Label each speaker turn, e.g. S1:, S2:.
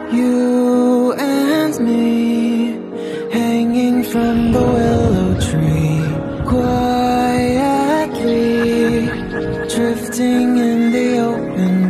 S1: You and me, hanging from the willow tree, quietly drifting in the open